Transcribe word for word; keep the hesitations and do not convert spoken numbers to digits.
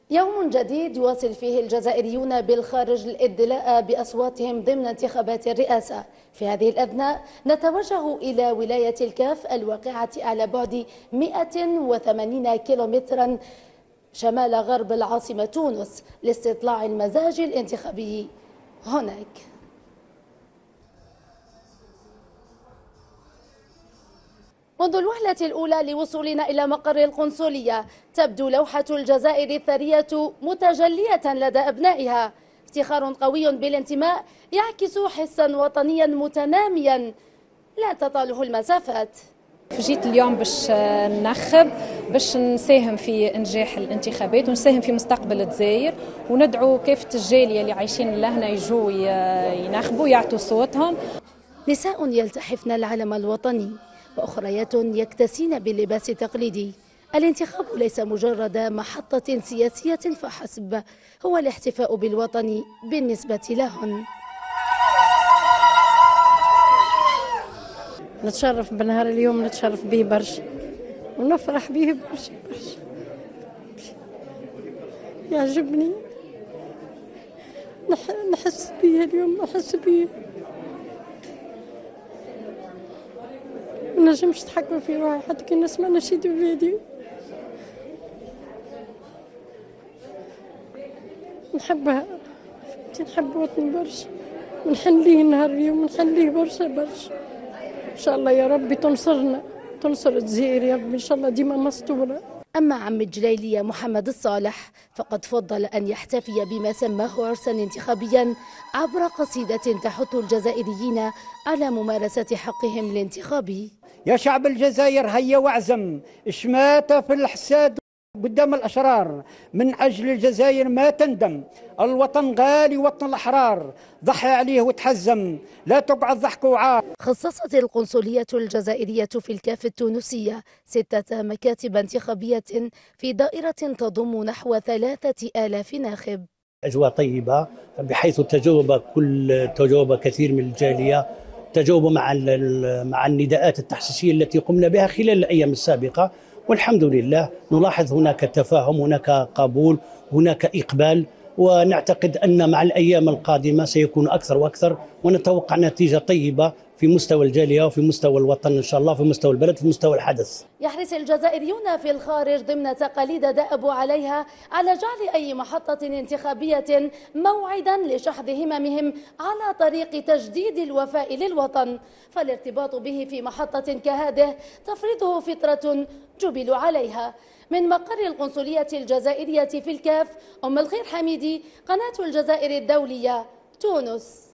يوم جديد يواصل فيه الجزائريون بالخارج الإدلاء بأصواتهم ضمن انتخابات الرئاسة. في هذه الأثناء نتوجه إلى ولاية الكاف الواقعة على بعد مئة وثمانين كيلومترا شمال غرب العاصمة تونس لاستطلاع المزاج الانتخابي هناك. منذ الوهلة الأولى لوصولنا إلى مقر القنصلية تبدو لوحة الجزائر الثرية متجلية لدى أبنائها، افتخار قوي بالانتماء يعكس حسا وطنيا متناميا لا تطاله المسافات. جيت اليوم باش نخب باش نساهم في انجاح الانتخابات ونساهم في مستقبل الجزائر، وندعو كافة الجالية اللي عايشين لهنا يجوا ينخبوا يعطوا صوتهم. نساء يلتحفن العلم الوطني وأخريات يكتسين باللباس التقليدي. الانتخاب ليس مجرد محطة سياسية فحسب، هو الاحتفاء بالوطن بالنسبة لهن. نتشرف بنهار اليوم، نتشرف به برشا ونفرح به برشا برشا. يعجبني نحس به اليوم، نحس به ما نجمش نتحكم في روحي حتى كي نسمع نشيد الفيديو. نحبها، نحب وطني برشا ونحن ليه نهار اليوم، نحن ليه برشا برشا. إن شاء الله يا ربي تنصرنا، تنصر الجزائر يا ربي، إن شاء الله ديما مستورة. أما عم الجليلية محمد الصالح فقد فضل أن يحتفي بما سماه عرسا انتخابيا عبر قصيدة تحث الجزائريين على ممارسة حقهم الانتخابي. يا شعب الجزائر هيا واعزم، اشمات في الحساد قدام الأشرار، من أجل الجزائر ما تندم، الوطن غالي وطن الأحرار، ضحي عليه وتحزم، لا تقعد ضحك وعار. خصصت القنصلية الجزائرية في الكاف التونسية ستة مكاتب انتخابية في دائرة تضم نحو ثلاثة آلاف ناخب. أجواء طيبة بحيث تجاوب كل تجاوب كثير من الجالية، تجاوبوا مع مع النداءات التحسيسية التي قمنا بها خلال الأيام السابقة، والحمد لله نلاحظ هناك تفاهم، هناك قبول، هناك إقبال، ونعتقد أن مع الأيام القادمة سيكون أكثر وأكثر، ونتوقع نتيجة طيبة في مستوى الجالية وفي مستوى الوطن إن شاء الله، في مستوى البلد، في مستوى الحدث. يحرص الجزائريون في الخارج ضمن تقاليد دأبوا عليها على جعل أي محطة انتخابية موعدا لشحذ هممهم على طريق تجديد الوفاء للوطن، فالارتباط به في محطة كهذه تفرضه فطرة جبلوا عليها. من مقر القنصلية الجزائرية في الكاف، أم الخير حميدي، قناة الجزائر الدولية، تونس.